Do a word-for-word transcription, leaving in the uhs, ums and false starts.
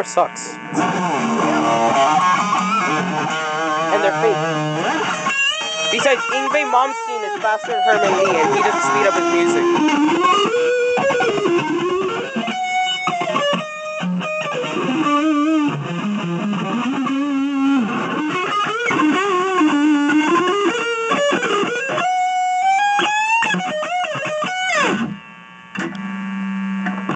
Dragonforce sucks. And they're fake. Besides, Yngwie Malmsteen is faster than Herman Lee, and he doesn't speed up his music.